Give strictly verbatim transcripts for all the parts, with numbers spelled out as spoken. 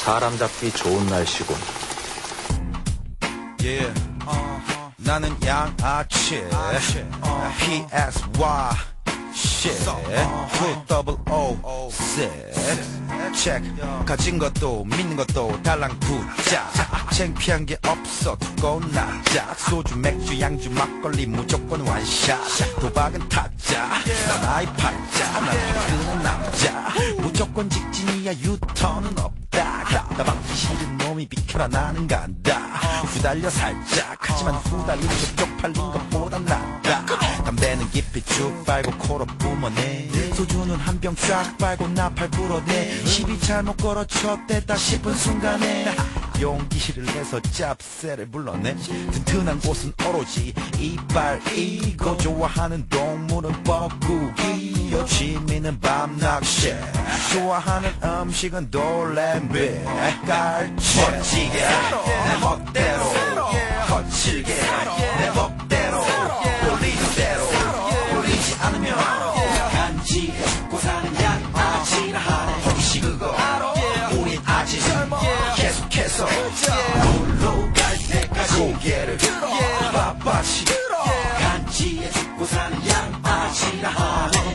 사람 잡기 좋은 날씨군. Yeah. uh-huh. 나는 양아치. 피에스와이 shit. 후 더블 오 set. check. 가진 것도 믿는 것도 달랑 부자. 창피한 게 없어 두꺼운 납작. 소주 맥주 양주 막걸리 무조건 완샷. 도박은 타짜. 난 아이 팔자. 난 이끄는 남자. 무조건 직진이야 유턴은 없다. 답답하기 싫은 놈이 비켜라 나는 간다. 후달려 살짝. 하지만 후달린 게 쪽팔린 것보단 낫다. 담배는 깊이 쭉 빨고 코로 뿜어내. 소주는 한 병 쫙 빨고 나팔 불어내. 시비 잘못 걸어쳤댔다 싶은 순간에 용기를 내서 짭새를 불러내. 튼튼한 곳은 오로지 이빨이고 좋아하는 동물은 뻐꾸기. 취미는 밤낚시. 좋아하는 음식은 돌렘비 깔치. 멋지게 내 멋대로 거칠게 내 멋대로 돌리는 대로 돌리지 않으면 간지에 죽고 사는 양아치라 하네. 혹시 그거 우린 아직 계속해서 놀러 갈 때까지 고개를 바빠시 간지에 죽고 사는 양아치라 하네.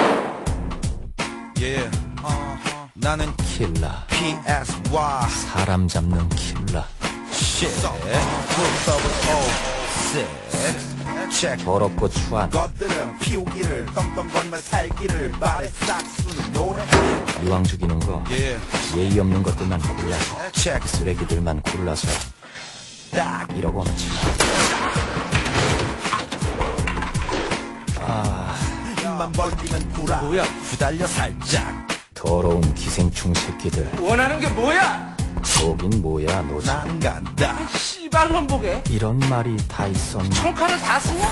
Yeah. uh-huh. 나는 킬러. 피에스와이 사람 잡는 킬러. shit. 후 더블 오 set. check. 더럽고 추한 것들은 피우기를 떵떵거리며 살기를 바래. 싹수는 노래. 이왕 죽이는 거 Yeah. 예의 없는 것들만 골라서 check. 쓰레기들만 골라서 딱 이러고 하면 참. 아, 입만 벌리면 구라. 뭐야? 후달려 살짝. 더러운 기생충 새끼들. 원하는 게 뭐야? 거긴 뭐야 너지? 나는 간다. 씨발놈 보게. 이런 말이 다 있었나? 청카를 다 쓰냐?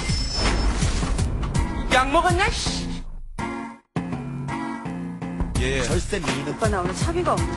약 먹었냐? 씨. Yeah. 절세미는 오빠 나 오늘 차비가 없네.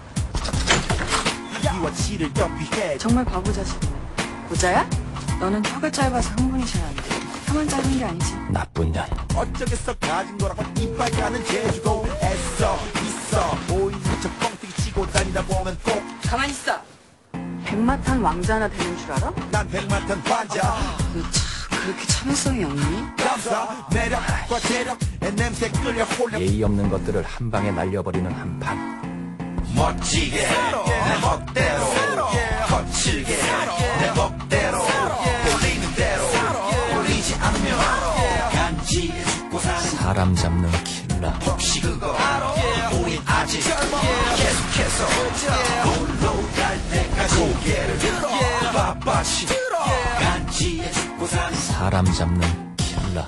이와 치를 겸비해. 정말 바보 자식이네. 모자야? 너는 혀가 짧아서 흥분이셔야 안 돼. 혀만 짧은 게 아니지. 나쁜 년. 어쩌겠어 가진 거라고 이빨 가는 재주고 애써 있어. 보이는 척 뻥튀기 치고 다니다 보면 꼭 가만히 있어. 백마탄 왕자 하나 되는 줄 알아? 난 백마탄 환자. 너 참 그렇게 참을성이 없니? 감사 매력과 재력의 냄새 끌려 홀려. 예의 없는 것들을 한 방에 날려버리는 한판. 멋지게 내 멋대로 거칠게 내 멋대로 돌리는 대로 돌리지 않으면 간지에 죽고 사는 사람 잡는 킬러. 혹시 그거 우린 아직 계속해서 놀러 갈 때까지 고개를 바빠시 간지에 죽고 사는 사람 잡는 킬러.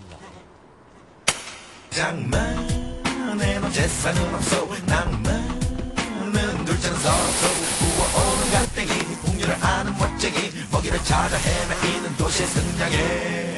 장만에 너 재산은 없어. 낭만은 둘째는 서서 구워오는 갈대기. 풍류를 아는 멋쟁이 먹이를 찾아 헤매이는 도시의 승장에